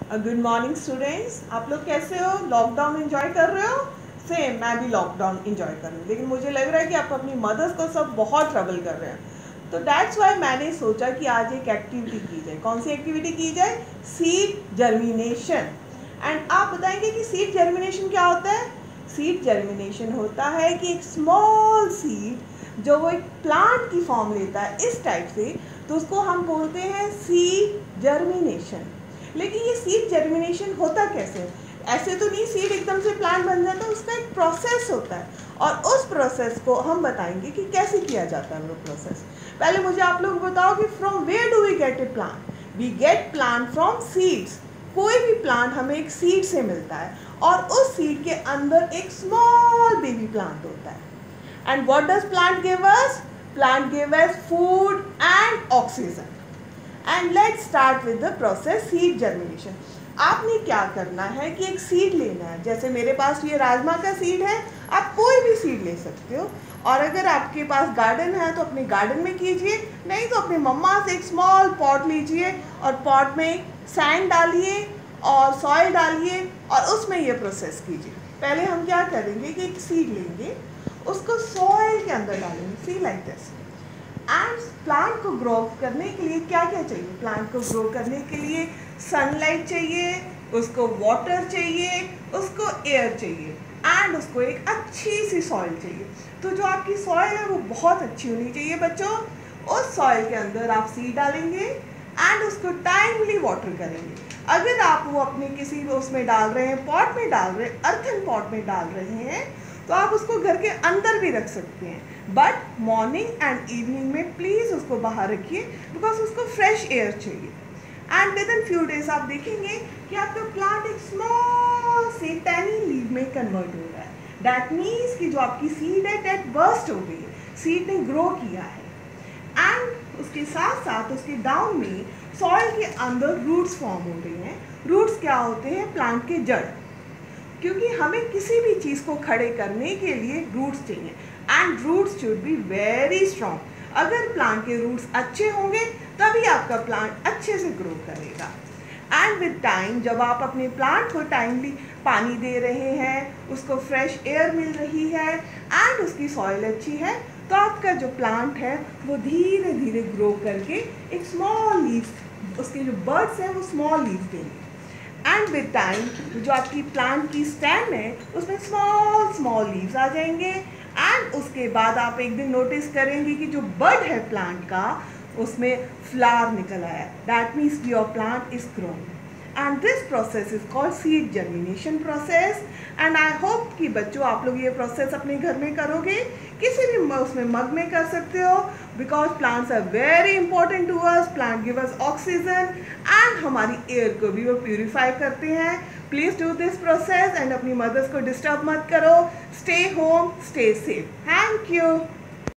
Good morning students. आप लोग कैसे हो? लॉकडाउन एंजॉय कर रहे हो? सेम, मैं भी लॉकडाउन एंजॉय कर रही हूँ, लेकिन मुझे लग रहा है कि आप अपनी मदर्स को सब बहुत ट्रबल कर रहे हैं। तो दैट्स वाई मैंने सोचा कि आज एक एक्टिविटी की जाए। कौन सी एक्टिविटी की जाए? Seed germination. एंड आप बताएंगे कि सीड जर्मिनेशन क्या होता है? सीड जर्मिनेशन होता है कि एक स्मॉल सीड जो वो एक प्लांट की फॉर्म लेता है इस टाइप से, तो उसको हम बोलते हैं सीड जर्मिनेशन। लेकिन ये सीड जर्मिनेशन होता कैसे? ऐसे तो नहीं सीड एकदम से प्लांट बन जाता, उसका एक प्रोसेस होता है और उस प्रोसेस को हम बताएंगे कि कैसे किया जाता है वो प्रोसेस। पहले मुझे आप लोग बताओ कि from where do we get a plant? We get plant from seeds. कोई भी प्लांट हमें एक सीड से मिलता है और उस सीड के अंदर एक स्मॉल बेबी प्लांट होता है। And what does plant give us? Plant give us food and oxygen. And let's start with the process seed germination. आपने क्या करना है कि एक सीड लेना है। जैसे मेरे पास ये राजमा का सीड है, आप कोई भी सीड ले सकते हो। और अगर आपके पास गार्डन है तो अपने गार्डन में कीजिए, नहीं तो अपनी मम्मा से एक स्मॉल पॉट लीजिए और पॉट में सैंड डालिए और सॉइल डालिए और उसमें ये प्रोसेस कीजिए। पहले हम क्या करेंगे कि एक सीड लेंगे, उसको सॉइल के अंदर डालेंगे, see like this. And plant को ग्रो करने के लिए क्या क्या चाहिए? प्लांट को ग्रो करने के लिए सनलाइट चाहिए, उसको वाटर चाहिए, उसको एयर चाहिए एंड उसको एक अच्छी सी सॉइल चाहिए। तो जो आपकी सॉइल है वो बहुत अच्छी होनी चाहिए बच्चों। उस सॉइल के अंदर आप सीड डालेंगे एंड उसको टाइमली वाटर करेंगे। अगर आप वो अपने किसी उसमें डाल रहे हैं, पॉट में डाल रहे हैं, अर्थन पॉट में डाल रहे हैं, तो आप उसको घर के अंदर भी रख सकते हैं, बट मॉर्निंग एंड इवनिंग में प्लीज़ उसको बाहर रखिए बिकॉज उसको फ्रेश एयर चाहिए। And within few days आप देखेंगे कि आपका प्लांट एक स्मॉल से टैनी लीव में कन्वर्ट हो रहा है। दैट मीन्स कि जो आपकी सीड है दैट बर्स्ट हो गई है, सीड ने ग्रो किया है। एंड उसके साथ साथ उसके डाउन में सॉइल के अंदर रूट्स फॉर्म हो रही हैं। रूट्स क्या होते हैं? प्लांट के जड़। क्योंकि हमें किसी भी चीज़ को खड़े करने के लिए रूट्स चाहिए and roots should be very strong. अगर प्लांट के रूट्स अच्छे होंगे तभी आपका प्लांट अच्छे से ग्रो करेगा। एंड विद टाइम जब आप अपने प्लांट को टाइमली पानी दे रहे हैं, उसको फ्रेश एयर मिल रही है एंड उसकी सॉइल अच्छी है, तो आपका जो प्लांट है वो धीरे धीरे ग्रो करके एक स्मॉल लीव्स, उसके जो बर्ड्स हैं वो स्मॉल लीव्स देंगे। एंड विद टाइम जो आपकी प्लांट की स्टेम है उसमें स्मॉल स्मॉल लीव्स आ जाएंगे एंड उसके बाद आप एक दिन नोटिस करेंगे कि जो बड है प्लांट का उसमें फ्लावर निकल आया। That means your plant is grown and this process is called seed germination process. And I hope कि बच्चों आप लोग ये प्रोसेस अपने घर में करोगे, किसी भी उसमें मग में कर सकते हो because plants are very important to us. Plant give us oxygen and हमारी एयर को भी वो प्यूरिफाई करते हैं। Please do this process and अपनी मदर्स को डिस्टर्ब मत करो। Stay home, stay safe. Thank you.